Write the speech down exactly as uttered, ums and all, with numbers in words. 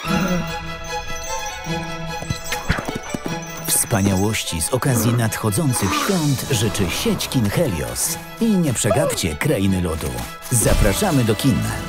Wspaniałości z okazji nadchodzących świąt życzy sieć kin Helios. I nie przegapcie Krainy Lodu. Zapraszamy do kin.